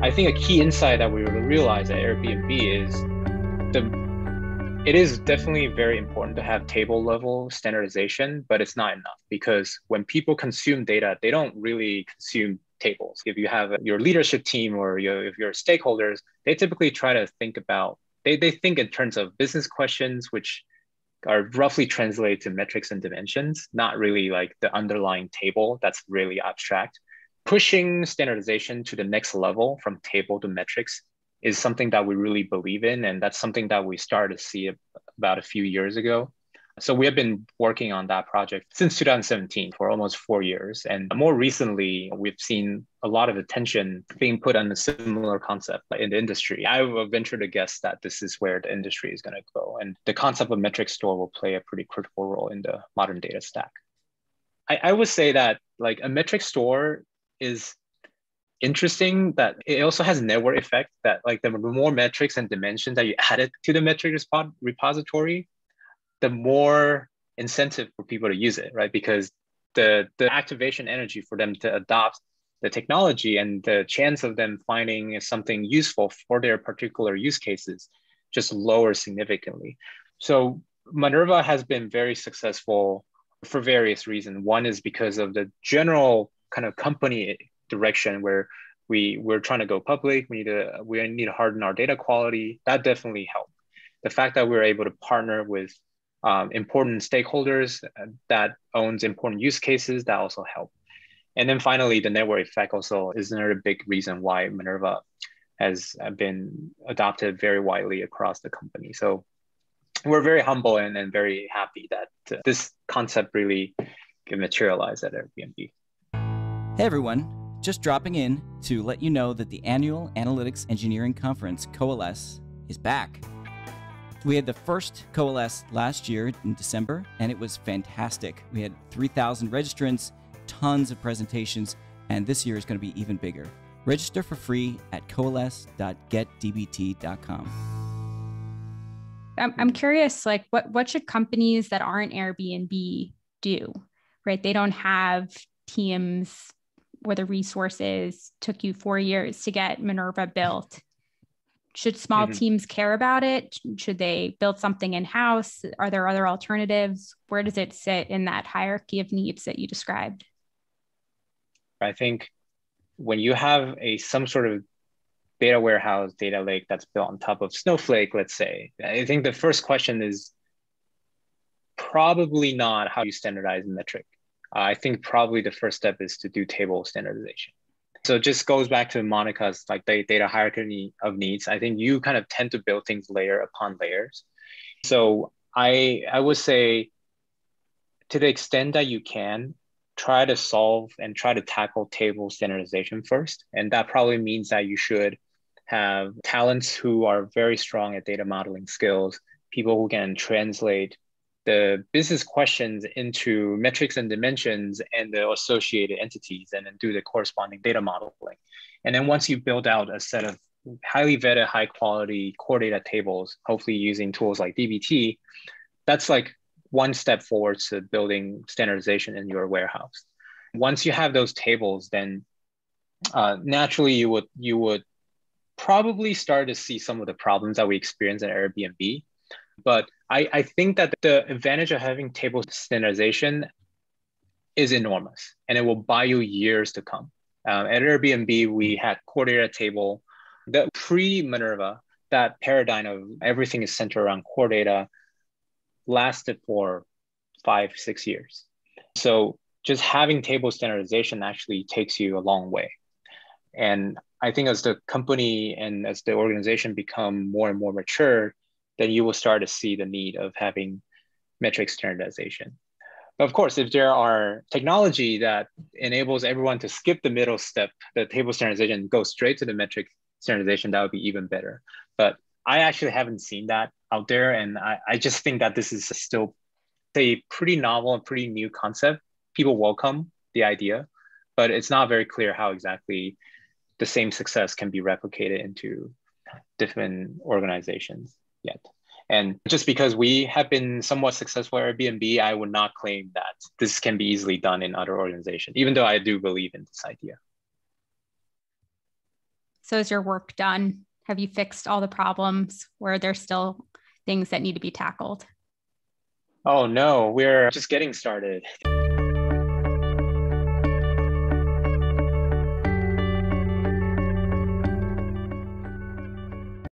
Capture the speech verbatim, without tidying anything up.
I think a key insight that we realize at Airbnb is the it is definitely very important to have table level standardization, but it's not enough because when people consume data, they don't really consume tables. If you have your leadership team or your, if your stakeholders, they typically try to think about, they, they think in terms of business questions, which are roughly translated to metrics and dimensions, not really like the underlying table that's really abstract. Pushing standardization to the next level from table to metrics is something that we really believe in. And that's something that we started to see about a few years ago. So we have been working on that project since two thousand seventeen for almost four years. And more recently, we've seen a lot of attention being put on a similar concept in the industry. I would venture to guess that this is where the industry is going to go. And the concept of metric store will play a pretty critical role in the modern data stack. I, I would say that like a metric store is interesting, that it also has network effect, that like the more metrics and dimensions that you added to the metric repository, the more incentive for people to use it, right? Because the, the activation energy for them to adopt the technology and the chance of them finding something useful for their particular use cases just lowers significantly. So Minerva has been very successful for various reasons. One is because of the general kind of company direction where we, we're trying to go public, we need to, we need to harden our data quality. That definitely helped. The fact that we're able to partner with Um, important stakeholders that owns important use cases, that also help. And then finally, the network effect also is another big reason why Minerva has been adopted very widely across the company. So we're very humble and, and very happy that uh, this concept really can materialize at Airbnb. Hey everyone, just dropping in to let you know that the annual Analytics Engineering Conference, Coalesce, is back. We had the first Coalesce last year in December, and it was fantastic. We had three thousand registrants, tons of presentations, and this year is going to be even bigger. Register for free at coalesce dot get d b t dot com. I'm, I'm curious, like what, what should companies that aren't Airbnb do, right? They don't have teams where the resources took you four years to get Minerva built. Should small mm-hmm. teams care about it? Should they build something in-house? Are there other alternatives? Where does it sit in that hierarchy of needs that you described? I think when you have a some sort of data warehouse, data lake that's built on top of Snowflake, let's say, I think the first question is probably not how you standardize a metric. Uh, I think probably the first step is to do table standardization. So it just goes back to Monica's like the data hierarchy of needs. I think you kind of tend to build things layer upon layers. So I, I would say to the extent that you can, try to solve and try to tackle table standardization first. And that probably means that you should have talents who are very strong at data modeling skills, people who can translate the business questions into metrics and dimensions and the associated entities, and then do the corresponding data modeling. And then once you build out a set of highly vetted, high quality core data tables, hopefully using tools like D B T, that's like one step forward to building standardization in your warehouse. Once you have those tables, then uh, naturally you would, you would probably start to see some of the problems that we experience at Airbnb. But I, I think that the advantage of having table standardization is enormous, and it will buy you years to come. Um, at Airbnb, we had core data table. The pre-Minerva, that paradigm of everything is centered around core data lasted for five, six years. So just having table standardization actually takes you a long way. And I think as the company and as the organization become more and more mature, then you will start to see the need of having metric standardization. But of course, if there are technology that enables everyone to skip the middle step, the table standardization, go straight to the metric standardization, that would be even better. But I actually haven't seen that out there. And I, I just think that this is still a pretty novel and pretty new concept. People welcome the idea, but it's not very clear how exactly the same success can be replicated into different organizations yet. And just because we have been somewhat successful at Airbnb, I would not claim that this can be easily done in other organizations, even though I do believe in this idea. So is your work done? Have you fixed all the problems, or are there still things that need to be tackled? Oh no, we're just getting started.